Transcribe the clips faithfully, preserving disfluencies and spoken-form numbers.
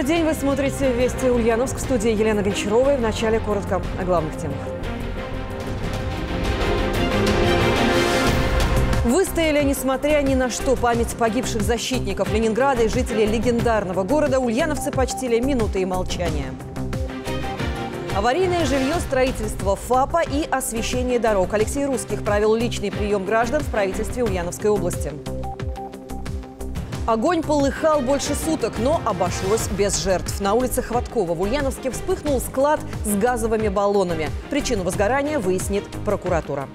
день, вы смотрите «Вести Ульяновск», в студии Елена Гончарова. В начале коротко о главных темах. Выстояли, несмотря ни на что, память погибших защитников Ленинграда и жителей легендарного города ульяновцы почтили минутой молчания. Аварийное жилье, строительство ФАПа и освещение дорог. Алексей Русских провел личный прием граждан в правительстве Ульяновской области. Огонь полыхал больше суток, но обошлось без жертв. На улице Хваткова в Ульяновске вспыхнул склад с газовыми баллонами. Причину возгорания выяснит прокуратура.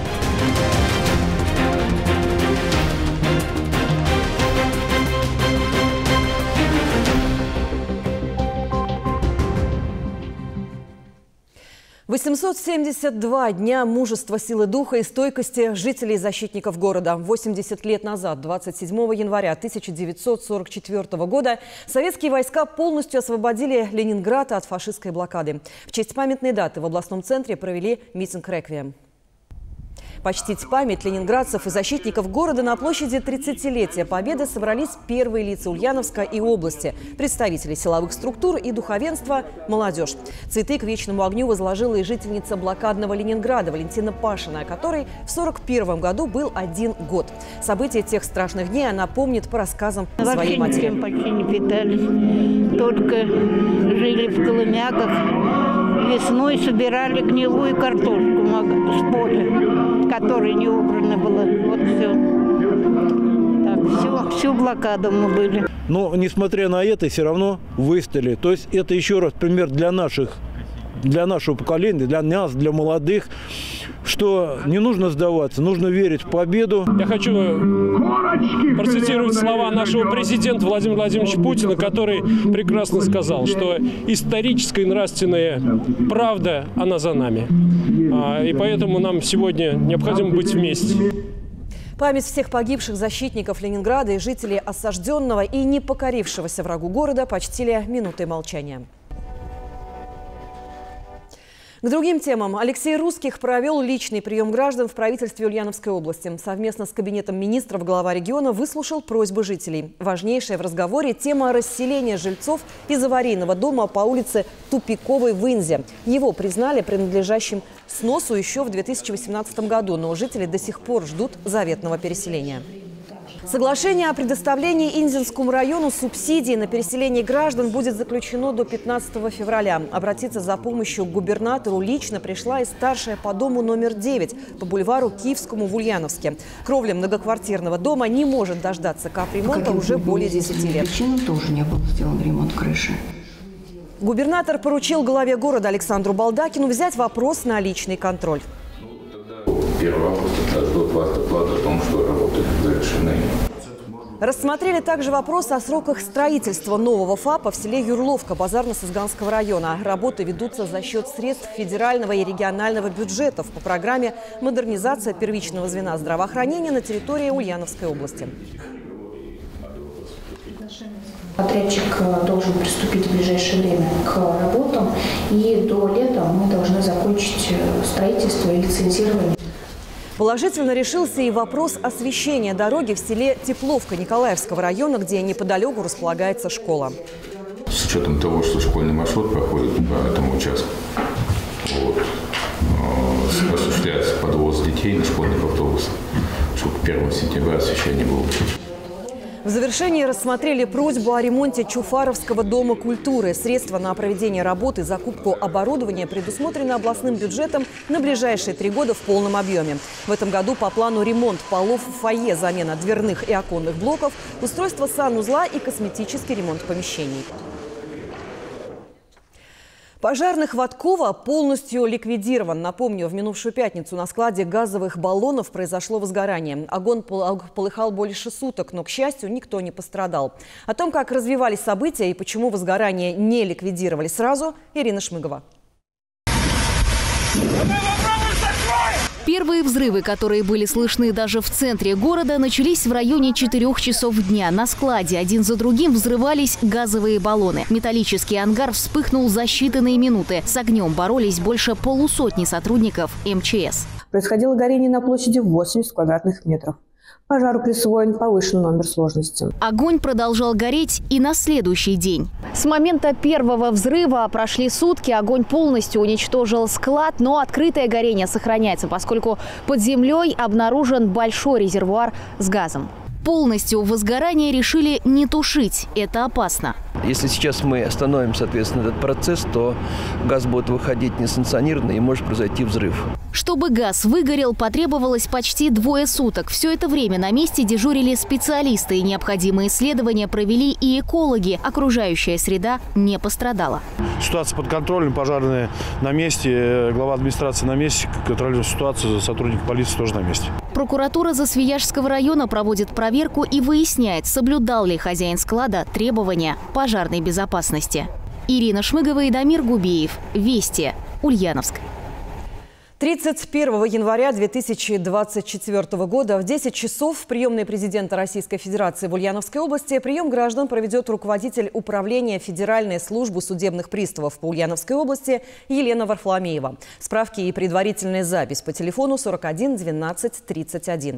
восемьсот семьдесят два дня мужества, силы духа и стойкости жителей и защитников города. восемьдесят лет назад, двадцать седьмого января тысяча девятьсот сорок четвёртого года, советские войска полностью освободили Ленинград от фашистской блокады. В честь памятной даты в областном центре провели митинг-реквием. Почтить память ленинградцев и защитников города на площади тридцатилетия Победы собрались первые лица Ульяновска и области, представители силовых структур и духовенства, молодежь. Цветы к вечному огню возложила и жительница блокадного Ленинграда Валентина Пашина, которой в сорок первом году был один год. События тех страшных дней она помнит по рассказам своей матери. Вообще почти не питались, только жили в колымяках. Весной собирали гнилую картошку с поля, которая не убрана была. Вот все. Так, все, всю блокаду мы были. Но, несмотря на это, все равно выстояли. То есть это еще раз пример для наших, для нашего поколения, для нас, для молодых, что не нужно сдаваться, нужно верить в победу. Я хочу процитировать слова нашего президента Владимира Владимировича Путина, который прекрасно сказал, что историческая и нравственная правда, она за нами. И поэтому нам сегодня необходимо быть вместе. Память всех погибших защитников Ленинграда и жителей осажденного и не покорившегося врагу города почтили минутой молчания. К другим темам. Алексей Русских провел личный прием граждан в правительстве Ульяновской области. Совместно с кабинетом министров глава региона выслушал просьбы жителей. Важнейшая в разговоре тема расселения жильцов из аварийного дома по улице Тупиковой в Инзе. Его признали принадлежащим сносу еще в две тысячи восемнадцатом году, но жители до сих пор ждут заветного переселения. Соглашение о предоставлении Инзинскому району субсидий на переселение граждан будет заключено до пятнадцатого февраля. Обратиться за помощью к губернатору лично пришла и старшая по дому номер девять по бульвару Киевскому в Ульяновске. Кровля многоквартирного дома не может дождаться капремонта уже более десяти лет. Причинам тоже не был сделан ремонт крыши. Губернатор поручил главе города Александру Балдакину взять вопрос на личный контроль. первого августа ждут вас доклад о том, что работы завершены. Рассмотрели также вопрос о сроках строительства нового ФАПа в селе Юрловка Базарно-Сызганского района. Работы ведутся за счет средств федерального и регионального бюджетов по программе «Модернизация первичного звена здравоохранения» на территории Ульяновской области. Подрядчик должен приступить в ближайшее время к работам, и до лета мы должны закончить строительство и лицензирование. Положительно решился и вопрос освещения дороги в селе Тепловка Николаевского района, где неподалеку располагается школа. С учетом того, что школьный маршрут проходит по этому участку, вот, осуществляется подвоз детей на школьных автобусах, чтобы к первому сентября освещение было. В завершении рассмотрели просьбу о ремонте Чуфаровского дома культуры. Средства на проведение работы и закупку оборудования предусмотрены областным бюджетом на ближайшие три года в полном объеме. В этом году по плану ремонт полов в фойе, замена дверных и оконных блоков, устройство санузла и косметический ремонт помещений. Пожарный Хваткова полностью ликвидирован. Напомню, в минувшую пятницу на складе газовых баллонов произошло возгорание. Огонь полыхал больше суток, но, к счастью, никто не пострадал. О том, как развивались события и почему возгорание не ликвидировали сразу, Ирина Шмыгова. Первые взрывы, которые были слышны даже в центре города, начались в районе четырёх часов дня. На складе один за другим взрывались газовые баллоны. Металлический ангар вспыхнул за считанные минуты. С огнем боролись больше полусотни сотрудников эм че эс. Происходило горение на площади восемьдесят квадратных метров. Пожару присвоен повышенный номер сложности. Огонь продолжал гореть и на следующий день. С момента первого взрыва прошли сутки. Огонь полностью уничтожил склад, но открытое горение сохраняется, поскольку под землей обнаружен большой резервуар с газом. Полностью возгорание решили не тушить. Это опасно. Если сейчас мы остановим, соответственно, этот процесс, то газ будет выходить несанкционированно и может произойти взрыв. Чтобы газ выгорел, потребовалось почти двое суток. Все это время на месте дежурили специалисты. Необходимые исследования провели и экологи. Окружающая среда не пострадала. Ситуация под контролем, пожарные на месте, глава администрации на месте, контролирует ситуацию, сотрудники полиции тоже на месте. Прокуратура Засвияжского района проводит проверку и выясняет, соблюдал ли хозяин склада требования пожарной безопасности. Ирина Шмыгова и Дамир Губеев. Вести. Ульяновск. тридцать первого января две тысячи двадцать четвёртого года в десять часов в приемной президента Российской Федерации в Ульяновской области прием граждан проведет руководитель управления Федеральной службы судебных приставов по Ульяновской области Елена Варфоломеева. Справки и предварительная запись по телефону сорок один двенадцать тридцать один.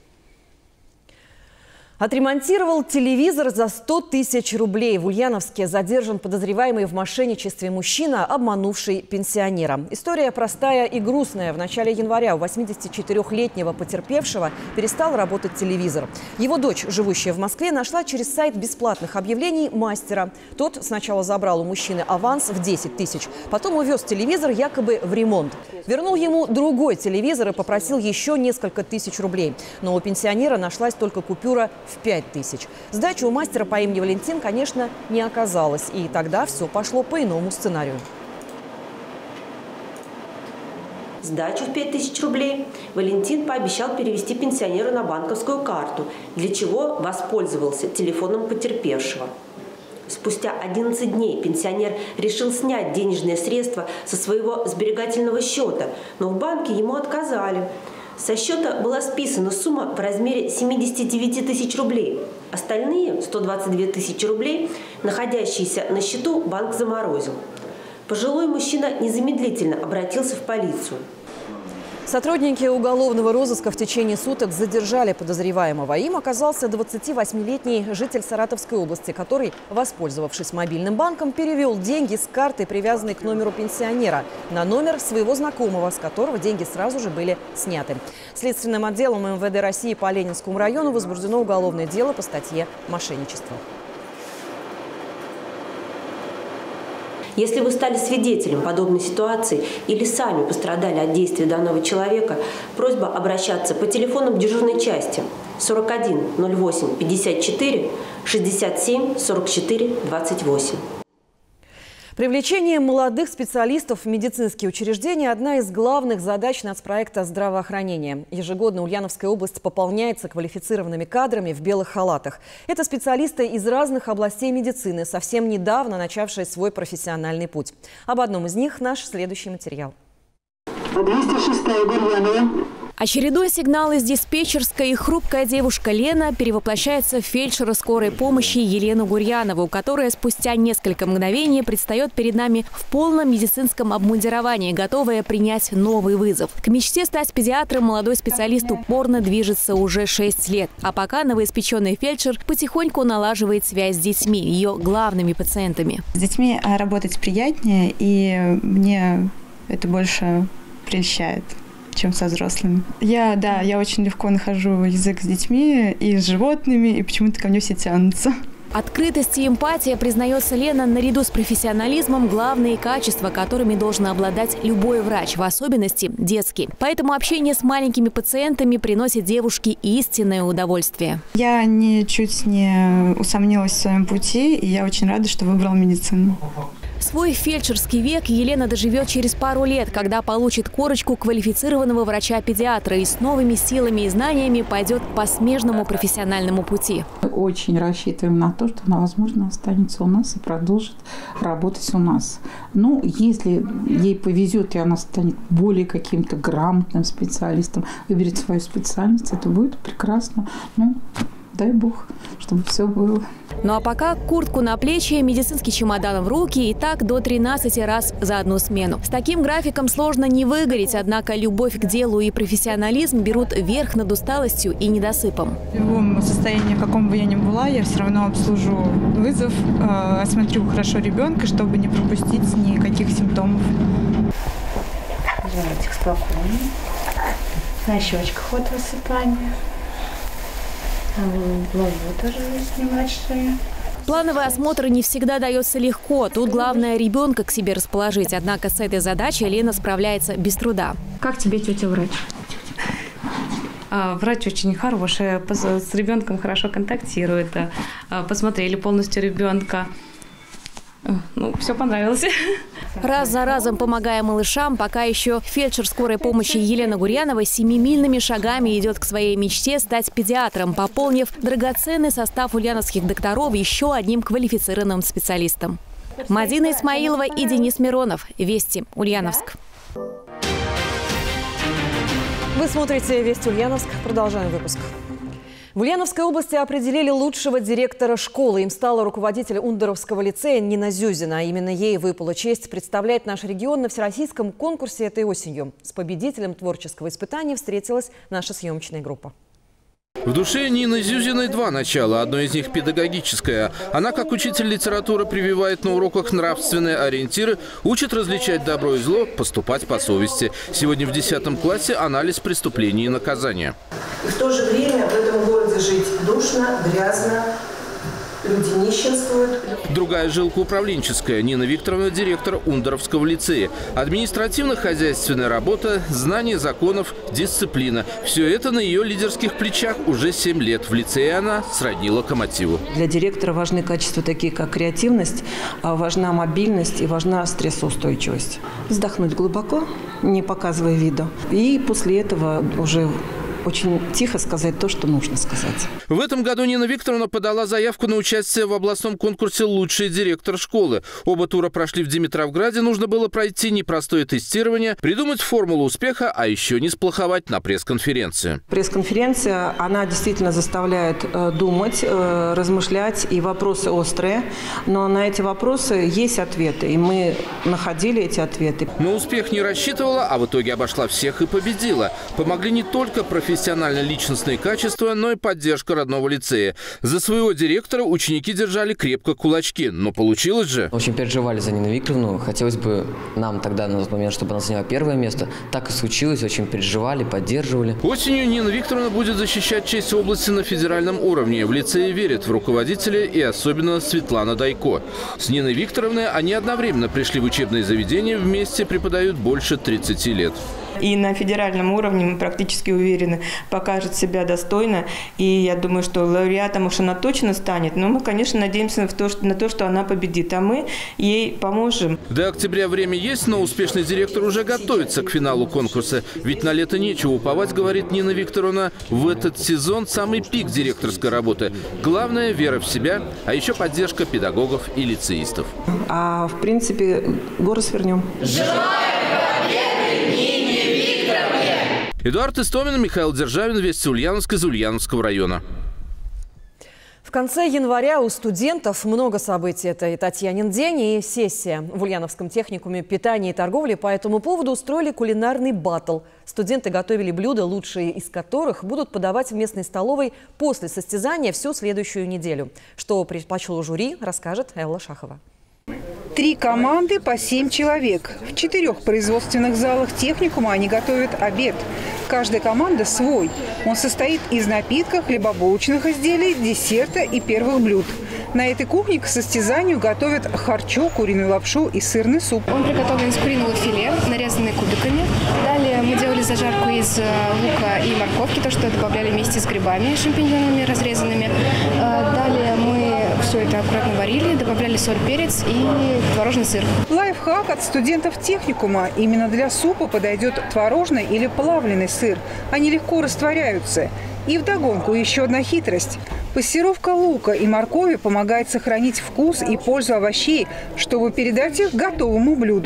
Отремонтировал телевизор за сто тысяч рублей. В Ульяновске задержан подозреваемый в мошенничестве мужчина, обманувший пенсионера. История простая и грустная. В начале января у восьмидесятичетырёхлетнего потерпевшего перестал работать телевизор. Его дочь, живущая в Москве, нашла через сайт бесплатных объявлений мастера. Тот сначала забрал у мужчины аванс в десять тысяч, потом увез телевизор якобы в ремонт. Вернул ему другой телевизор и попросил еще несколько тысяч рублей. Но у пенсионера нашлась только купюра в пять тысяч. Сдачи у мастера по имени Валентин, конечно, не оказалось. И тогда все пошло по иному сценарию. Сдачу в пять тысяч рублей Валентин пообещал перевести пенсионеру на банковскую карту, для чего воспользовался телефоном потерпевшего. Спустя одиннадцать дней пенсионер решил снять денежные средства со своего сберегательного счета, но в банке ему отказали. Со счета была списана сумма в размере семидесяти девяти тысяч рублей. Остальные сто двадцать две тысячи рублей, находящиеся на счету, банк заморозил. Пожилой мужчина незамедлительно обратился в полицию. Сотрудники уголовного розыска в течение суток задержали подозреваемого. Им оказался двадцативосьмилетний житель Саратовской области, который, воспользовавшись мобильным банком, перевел деньги с карты, привязанной к номеру пенсионера, на номер своего знакомого, с которого деньги сразу же были сняты. Следственным отделом эм вэ дэ России по Ленинскому району возбуждено уголовное дело по статье «Мошенничество». Если вы стали свидетелем подобной ситуации или сами пострадали от действий данного человека, просьба обращаться по телефонам дежурной части сорок один ноль восемь пятьдесят четыре шестьдесят семь сорок четыре двадцать восемь. Привлечение молодых специалистов в медицинские учреждения – одна из главных задач нацпроекта здравоохранения. Ежегодно Ульяновская область пополняется квалифицированными кадрами в белых халатах. Это специалисты из разных областей медицины, совсем недавно начавшие свой профессиональный путь. Об одном из них наш следующий материал. двести шестая Гурьянова. Очередной сигнал из диспетчерской, и хрупкая девушка Лена перевоплощается в фельдшера скорой помощи Елену Гурьянову, которая спустя несколько мгновений предстает перед нами в полном медицинском обмундировании, готовая принять новый вызов. К мечте стать педиатром молодой специалист упорно движется уже шесть лет. А пока новоиспеченный фельдшер потихоньку налаживает связь с детьми, ее главными пациентами. С детьми работать приятнее, и мне это больше прельщает, чем со взрослыми. Я, да, я очень легко нахожу язык с детьми и с животными, и почему-то ко мне все тянутся. Открытость и эмпатия, признается Лена, наряду с профессионализмом главные качества, которыми должен обладать любой врач, в особенности детский. Поэтому общение с маленькими пациентами приносит девушке истинное удовольствие. Я ничуть не усомнилась в своем пути, и я очень рада, что выбрала медицину. Свой фельдшерский век Елена доживет через пару лет, когда получит корочку квалифицированного врача-педиатра и с новыми силами и знаниями пойдет по смежному профессиональному пути. Мы очень рассчитываем на то, что она, возможно, останется у нас и продолжит работать у нас. Ну, если ей повезет, и она станет более каким-то грамотным специалистом, выберет свою специальность, это будет прекрасно. Ну, дай бог, чтобы все было. Ну а пока куртку на плечи, медицинский чемодан в руки и так до тринадцати раз за одну смену. С таким графиком сложно не выгореть, однако любовь к делу и профессионализм берут верх над усталостью и недосыпом. В любом состоянии, в каком бы я ни была, я все равно обслужу вызов, э, осмотрю хорошо ребенка, чтобы не пропустить никаких симптомов. Животик спокойно. На щечках вот высыпание. Глаза тоже есть небольшие. Плановый осмотр не всегда дается легко. Тут главное ребенка к себе расположить. Однако с этой задачей Лена справляется без труда. Как тебе тетя врач? Врач очень хороший, с ребенком хорошо контактирует. Посмотрели полностью ребенка. Ну, все понравилось. Раз за разом помогая малышам, пока еще фельдшер скорой помощи Елена Гурьянова семимильными шагами идет к своей мечте стать педиатром, пополнив драгоценный состав ульяновских докторов еще одним квалифицированным специалистом. Мадина Исмаилова и Денис Миронов. Вести, Ульяновск. Вы смотрите «Вести Ульяновск». Продолжаем выпуск. В Ульяновской области определили лучшего директора школы. Им стала руководитель Ундеровского лицея Нина Зюзина. Именно ей выпала честь представлять наш регион на всероссийском конкурсе этой осенью. С победителем творческого испытания встретилась наша съемочная группа. В душе Нины Зюзиной два начала. Одно из них педагогическое. Она, как учитель литературы, прививает на уроках нравственные ориентиры, учит различать добро и зло, поступать по совести. Сегодня в десятом классе анализ преступлений и наказания. И в то же время в этом городе жить душно, грязно. Люди нищенствуют. Другая жилка управленческая. Нина Викторовна, директор Ундеровского лицея. Административно-хозяйственная работа, знание законов, дисциплина. Все это на ее лидерских плечах уже семь лет. В лицее она сродни локомотиву. Для директора важны качества такие, как креативность, важна мобильность и важна стрессоустойчивость. Вздохнуть глубоко, не показывая вида. И после этого уже очень тихо сказать то, что нужно сказать. В этом году Нина Викторовна подала заявку на участие в областном конкурсе «Лучший директор школы». Оба тура прошли в Димитровграде. Нужно было пройти непростое тестирование, придумать формулу успеха, а еще не сплоховать на пресс-конференции. Пресс-конференция, она действительно заставляет э, думать, э, размышлять, и вопросы острые. Но на эти вопросы есть ответы, и мы находили эти ответы. На успех не рассчитывала, а в итоге обошла всех и победила. Помогли не только профессионалы, профессионально-личностные качества, но и поддержка родного лицея. За своего директора ученики держали крепко кулачки. Но получилось же. Очень переживали за Нину Викторовну. Хотелось бы нам тогда на тот момент, чтобы она заняла первое место. Так и случилось. Очень переживали, поддерживали. Осенью Нина Викторовна будет защищать честь области на федеральном уровне. В лицее верят в руководителя и особенно Светлана Дайко. С Ниной Викторовной они одновременно пришли в учебное заведение, вместе преподают больше тридцати лет. И на федеральном уровне, мы практически уверены, покажет себя достойно. И я думаю, что лауреатом уж она точно станет. Но мы, конечно, надеемся на то, что, на то, что она победит. А мы ей поможем. До октября время есть, но успешный директор уже готовится к финалу конкурса. Ведь на лето нечего уповать, говорит Нина Викторовна. В этот сезон самый пик директорской работы. Главное – вера в себя, а еще поддержка педагогов и лицеистов. А в принципе, горы свернем. Эдуард Истомин, Михаил Державин, Вести Ульяновск из Ульяновского района. В конце января у студентов много событий. Это и Татьянин день, и сессия. В Ульяновском техникуме питания и торговли по этому поводу устроили кулинарный баттл. Студенты готовили блюда, лучшие из которых будут подавать в местной столовой после состязания всю следующую неделю. Что предпочло жюри, расскажет Элла Шахова. Три команды по семь человек. В четырех производственных залах техникума они готовят обед. Каждая команда свой. Он состоит из напитков, хлебобулочных изделий, десерта и первых блюд. На этой кухне к состязанию готовят харчо, куриную лапшу и сырный суп. Он приготовлен из куриного филе, нарезанный кубиками. Далее мы делали зажарку из лука и морковки, то, что добавляли вместе с грибами, шампиньонами разрезанными. Далее мы все это аккуратно варили, добавляли соль, перец и творожный сыр. Лайфхак от студентов техникума. Именно для супа подойдет творожный или плавленый сыр. Они легко растворяются. И вдогонку еще одна хитрость. Пассировка лука и моркови помогает сохранить вкус и пользу овощей, чтобы передать их готовому блюду.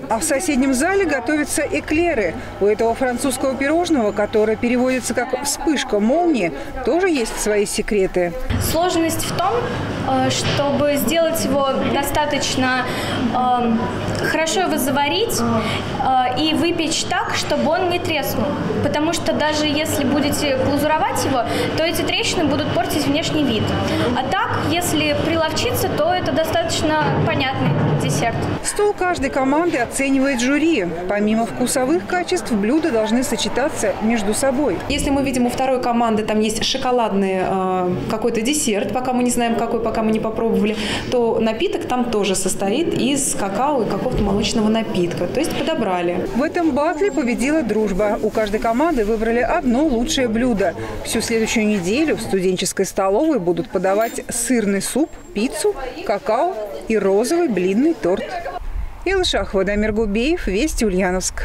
А в соседнем зале готовятся эклеры. У этого французского пирожного, которое переводится как «вспышка молнии», тоже есть свои секреты. Сложность в том, чтобы сделать его достаточно э, хорошо его заварить э, и выпечь так, чтобы он не треснул. Потому что даже если будете глазуровать его, то эти трещины будут портить внешний вид. А так, если приловчиться, то это достаточно понятный десерт. Стол каждой команды оценивает жюри. Помимо вкусовых качеств, блюда должны сочетаться между собой. Если мы видим у второй команды, там есть шоколадный э, какой-то десерт, пока мы не знаем какой, пока мы не попробовали, то напиток там тоже состоит из какао и какого-то молочного напитка. То есть подобрали. В этом батле победила дружба. У каждой команды выбрали одно лучшее блюдо. Всю следующую неделю в студенческой столовой будут подавать сырный суп, пиццу, какао и розовый блинный торт. Элла Шахова, Дамир Губеев, Вести, Ульяновск.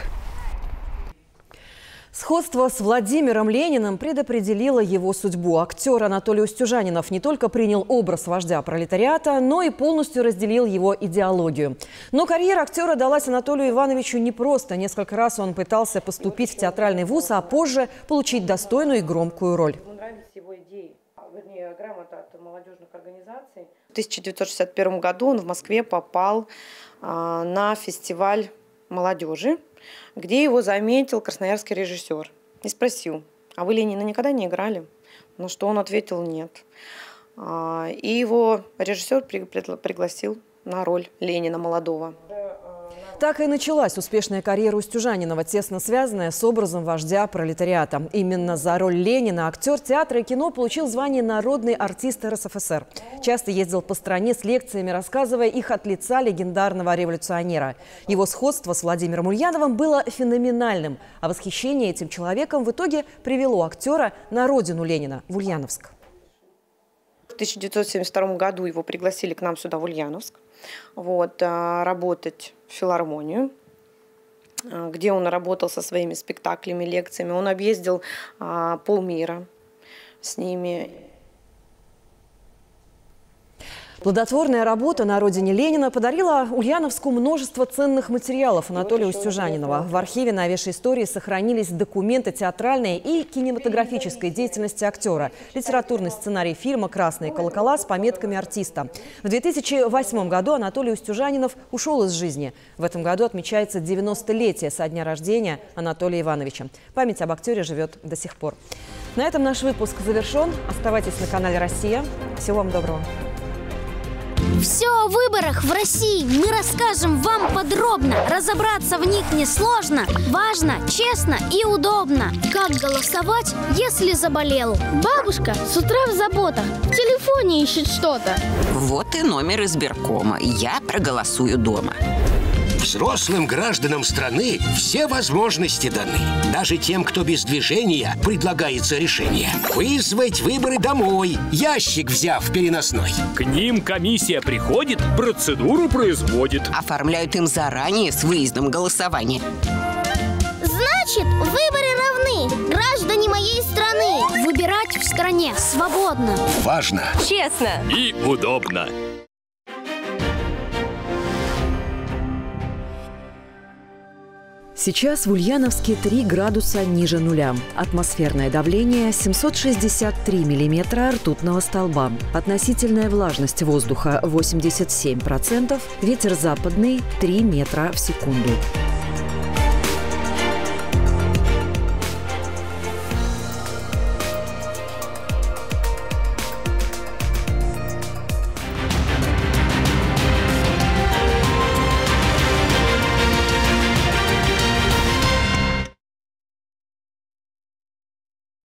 Сходство с Владимиром Лениным предопределило его судьбу. Актер Анатолий Устюжанинов не только принял образ вождя пролетариата, но и полностью разделил его идеологию. Но карьера актера далась Анатолию Ивановичу непросто. Несколько раз он пытался поступить в театральный вуз, а позже получить достойную и громкую роль. В тысяча девятьсот шестьдесят первом году он в Москве попал а, на фестиваль молодежи, где его заметил красноярский режиссер и спросил: а вы Ленина никогда не играли? На что он ответил: нет. А, и его режиссер при, пригласил на роль Ленина молодого. Так и началась успешная карьера Устюжанинова, тесно связанная с образом вождя пролетариата. Именно за роль Ленина актер театра и кино получил звание «Народный артист эр эс эф эс эр». Часто ездил по стране с лекциями, рассказывая их от лица легендарного революционера. Его сходство с Владимиром Ульяновым было феноменальным, а восхищение этим человеком в итоге привело актера на родину Ленина, в Ульяновск. В тысяча девятьсот семьдесят втором году его пригласили к нам сюда, в Ульяновск, вот, работать в филармонию, где он работал со своими спектаклями, лекциями. Он объездил а, полмира с ними. Плодотворная работа на родине Ленина подарила Ульяновску множество ценных материалов Анатолия Устюжанинова. В архиве «Новейшей истории» сохранились документы театральной и кинематографической деятельности актера, литературный сценарий фильма «Красные колокола» с пометками артиста. В две тысячи восьмом году Анатолий Устюжанинов ушел из жизни. В этом году отмечается девяностолетие со дня рождения Анатолия Ивановича. Память об актере живет до сих пор. На этом наш выпуск завершен. Оставайтесь на канале «Россия». Всего вам доброго. Все о выборах в России мы расскажем вам подробно. Разобраться в них несложно, важно, честно и удобно. Как голосовать, если заболел? Бабушка с утра в заботах, в телефоне ищет что-то. Вот и номер избиркома. Я проголосую дома. Взрослым гражданам страны все возможности даны. Даже тем, кто без движения, предлагается решение. Вызвать выборы домой, ящик взяв переносной. К ним комиссия приходит, процедуру производит. Оформляют им заранее с выездом голосования. Значит, выборы равны. Граждане моей страны. Выбирать в стране свободно. Важно. Честно. И удобно. Сейчас в Ульяновске три градуса ниже нуля. Атмосферное давление семьсот шестьдесят три миллиметра ртутного столба. Относительная влажность воздуха восемьдесят семь процентов. Ветер западный три метра в секунду.